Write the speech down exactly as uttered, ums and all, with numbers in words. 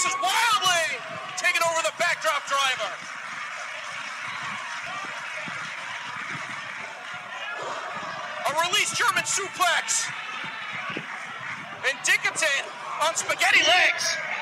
reverses wildly, taking over the backdrop driver. A release German suplex. And Dickinson on spaghetti legs.